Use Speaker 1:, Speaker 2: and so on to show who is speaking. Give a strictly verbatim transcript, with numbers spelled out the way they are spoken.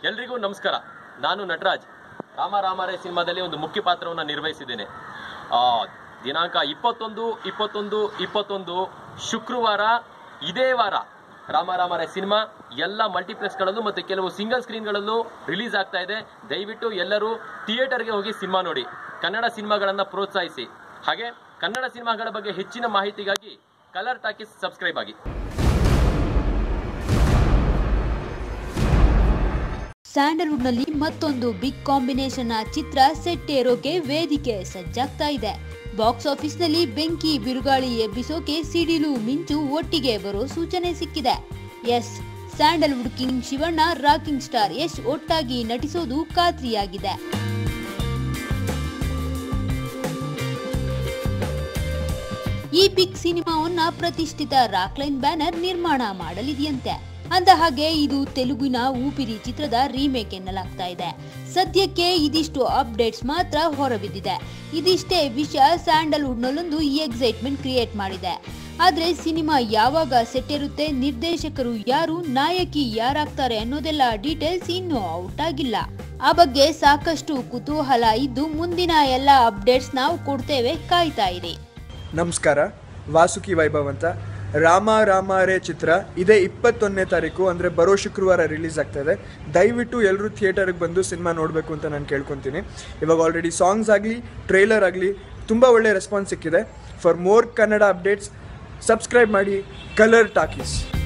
Speaker 1: ಎಲ್ರಿಗೂ ನಮಸ್ಕಾರ. ನಾನು ನಟರಾಜ್. ರಾಮ ರಾಮರೇ ಸಿನಿಮಾದಲ್ಲಿ ಒಂದು ಮುಖ್ಯ ಪಾತ್ರವನ್ನು ನಿರ್ವಹಿಸಿದ್ದೇನೆ. ದಿನಾಂಕ ಇಪ್ಪತ್ತೊಂದು ಇಪ್ಪತ್ತೊಂದು ಇಪ್ಪತ್ತೊಂದು ಶುಕ್ರವಾರ ಇದೇ ವಾರ ರಾಮ ರಾಮರೇ ಸಿನಿಮಾ ಎಲ್ಲ ಮಲ್ಟಿಪ್ಲೆಕ್ಸ್ಗಳಲ್ಲೂ ಮತ್ತು ಕೆಲವು ಸಿಂಗಲ್ ಸ್ಕ್ರೀನ್ಗಳಲ್ಲೂ ರಿಲೀಸ್ ಆಗ್ತಾ ಇದೆ. ದಯವಿಟ್ಟು ಎಲ್ಲರೂ ಥಿಯೇಟರ್ಗೆ ಹೋಗಿ ಸಿನಿಮಾ ನೋಡಿ, ಕನ್ನಡ ಸಿನಿಮಾಗಳನ್ನು ಪ್ರೋತ್ಸಾಹಿಸಿ. ಹಾಗೆ ಕನ್ನಡ ಸಿನಿಮಾಗಳ ಬಗ್ಗೆ ಹೆಚ್ಚಿನ ಮಾಹಿತಿಗಾಗಿ ಕಲರ್ ಟಾಕೀಸ್ ಸಬ್ಸ್ಕ್ರೈಬ್ ಆಗಿ.
Speaker 2: ಸ್ಯಾಂಡಲ್ವುಡ್ನಲ್ಲಿ ಮತ್ತೊಂದು ಬಿಗ್ ಕಾಂಬಿನೇಷನ್ ಚಿತ್ರ ಸೆಟ್ ಏರೋಕೆ ವೇದಿಕೆ ಸಜ್ಜಾಗ್ತಾ ಇದೆ. ಬಾಕ್ಸ್ ಆಫೀಸ್ನಲ್ಲಿ ಬೆಂಕಿ ಬಿರುಗಾಳಿ ಎಬ್ಬಿಸೋಕೆ ಸಿಡಿಲು ಮಿಂಚು ಒಟ್ಟಿಗೆ ಬರೋ ಸೂಚನೆ ಸಿಕ್ಕಿದೆ. Yes, Sandalwood king Shivanna, rocking star Yash ಒಟ್ಟಾಗಿ ನಟಿಸೋದು ಖಾತ್ರಿಯಾಗಿದೆ. ಈ ಬಿಗ್ ಸಿನಿಮಾವನ್ನ ಪ್ರತಿಷ್ಠಿತ ರಾಕ್ಲೈನ್ ಬ್ಯಾನರ್ ನಿರ್ಮಾಣ ಮಾಡಲಿದೆಯಂತೆ. ಅಂದ ಹಾಗೆ ಇದು ತೆಲುಗಿನ ಊಪಿರಿ ಚಿತ್ರದ ರೀಮೇಕ್ ಎನ್ನಲಾಗ್ತಾ ಇದೆ. ಸದ್ಯಕ್ಕೆ ಇದಿಷ್ಟು ಅಪ್ಡೇಟ್ಸ್ ಮಾತ್ರ ಹೊರಬಿದ್ದಿದೆ. ಇದಿಷ್ಟೇ ವಿಷಯ ಸ್ಯಾಂಡಲ್ವುಡ್ ನಲ್ಲೊಂದು ಎಕ್ಸೈಟ್ಮೆಂಟ್ ಕ್ರಿಯೇಟ್ ಮಾಡಿದೆ. ಆದ್ರೆ ಸಿನಿಮಾ ಯಾವಾಗ ಸೆಟ್ ಇರುತ್ತೆ, ನಿರ್ದೇಶಕರು ಯಾರು, ನಾಯಕಿ ಯಾರಾಗ್ತಾರೆ ಅನ್ನೋದೆಲ್ಲ ಡೀಟೇಲ್ಸ್ ಇನ್ನೂ ಔಟ್ ಆಗಿಲ್ಲ. ಆ ಬಗ್ಗೆ ಸಾಕಷ್ಟು ಕುತೂಹಲ ಇದ್ದು ಮುಂದಿನ ಎಲ್ಲ ಅಪ್ಡೇಟ್ಸ್ ನಾವು ಕೊಡ್ತೇವೆ, ಕಾಯ್ತಾ ಇರಿ.
Speaker 3: ನಮಸ್ಕಾರ, ವಾಸುಕಿ ವೈಭವ್ ಅಂತ. ರಾಮ ರಾಮರೇ ಚಿತ್ರ ಇದೇ ಇಪ್ಪತ್ತೊಂದನೇ ತಾರೀಕು ಅಂದರೆ ಬರೋ ಶುಕ್ರವಾರ ರಿಲೀಸ್ ಆಗ್ತಾ ಇದೆ. ದಯವಿಟ್ಟು ಎಲ್ಲರೂ ಥಿಯೇಟರ್ಗೆ ಬಂದು ಸಿನಿಮಾ ನೋಡಬೇಕು ಅಂತ ನಾನು ಕೇಳ್ಕೊತೀನಿ. ಇವಾಗ ಆಲ್ರೆಡಿ ಸಾಂಗ್ಸ್ ಆಗಲಿ ಟ್ರೈಲರ್ ಆಗಲಿ ತುಂಬ ಒಳ್ಳೆ ರೆಸ್ಪಾನ್ಸ್ ಸಿಕ್ಕಿದೆ. For more Kannada updates subscribe ಮಾಡಿ ಕಲರ್ ಟಾಕೀಸ್.